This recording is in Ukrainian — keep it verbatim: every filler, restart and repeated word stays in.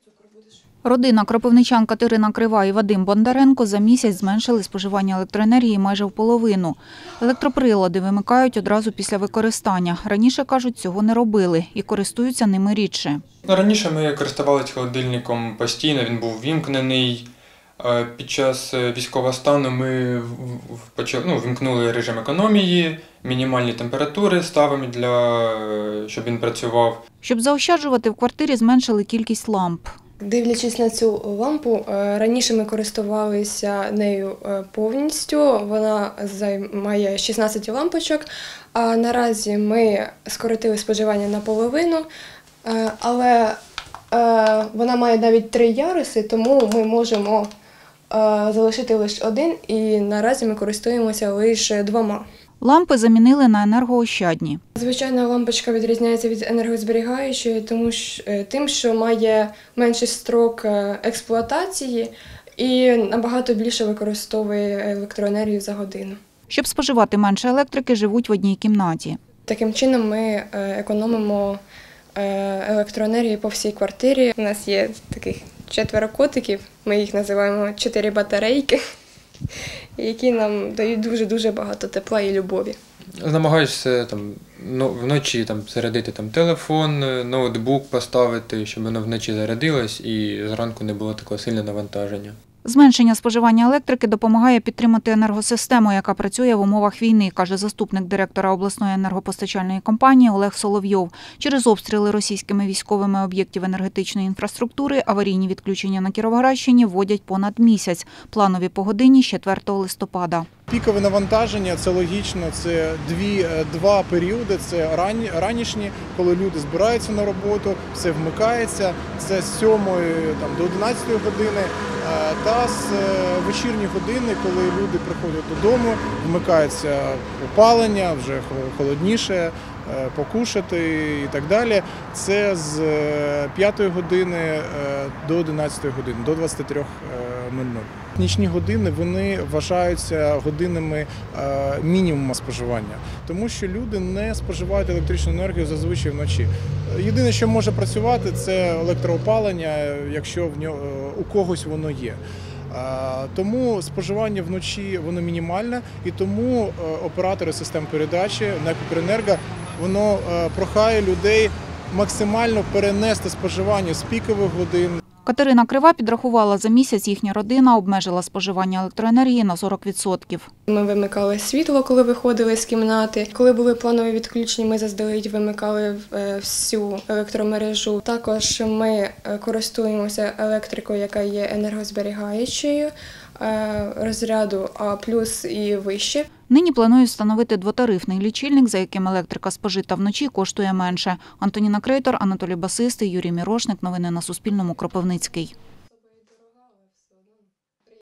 Родина кропивничан Катерина Крива і Вадим Бондаренко за місяць зменшили споживання електроенергії майже в половину. Електроприлади вимикають одразу після використання. Раніше, кажуть, цього не робили і користуються ними рідше. Раніше ми користувалися холодильником постійно, він був вімкнений. Під час військового стану ми почали, ну, вимкнули режим економії, мінімальні температури ставимо, для, щоб він працював. Щоб заощаджувати, в квартирі зменшили кількість ламп. Дивлячись на цю лампу, раніше ми користувалися нею повністю, вона займає шістнадцять лампочок, а наразі ми скоротили споживання наполовину, але вона має навіть три яруси, тому ми можемо залишити лише один і наразі ми користуємося лише двома. Лампи замінили на енергоощадні. Звичайна лампочка відрізняється від енергозберігаючої тому що, тим, що має менший строк експлуатації і набагато більше використовує електроенергію за годину. Щоб споживати менше електрики, живуть в одній кімнаті. Таким чином ми економимо електроенергію по всій квартирі. У нас є таких четверо котиків, ми їх називаємо чотири батарейки, які нам дають дуже-дуже багато тепла і любові. Намагаюся там, ну, вночі там, зарядити там, телефон, ноутбук поставити, щоб воно вночі зарядилось і зранку не було такого сильного навантаження. Зменшення споживання електрики допомагає підтримати енергосистему, яка працює в умовах війни, каже заступник директора обласної енергопостачальної компанії Олег Соловйов. Через обстріли російськими військовими об'єктів енергетичної інфраструктури аварійні відключення на Кіровоградщині вводять понад місяць. Планові по годині з четвертого листопада. Пікове навантаження – це логічно, це дві, два періоди, це ран, ранішні, коли люди збираються на роботу, все вмикається, це з сьомої там, до одинадцятої години, та з вечірні години, коли люди приходять додому, вмикається опалення, вже холодніше, покушати і так далі. Це з п'ятої години до одинадцятої години, до двадцяти трьох нуль нуль. Нічні години вони вважаються годинами мінімуму споживання, тому що люди не споживають електричну енергію зазвичай вночі. Єдине, що може працювати, це електроопалення, якщо в нього, у когось воно є. Тому споживання вночі воно мінімальне, і тому оператори систем передачі НЕК «Укренерго» воно прохає людей максимально перенести споживання з пікових годин. Катерина Крива підрахувала, за місяць їхня родина обмежила споживання електроенергії на сорок відсотків. Ми вимикали світло, коли виходили з кімнати. Коли були планові відключення, ми заздалегідь вимикали всю електромережу. Також ми користуємося електрикою, яка є енергозберігаючою, розряду А плюс і вище. Нині планують встановити двотарифний лічильник, за яким електрика спожита вночі коштує менше. Антоніна Крейтор, Анатолій Басистий, Юрій Мірошник. Новини на Суспільному. Кропивницький.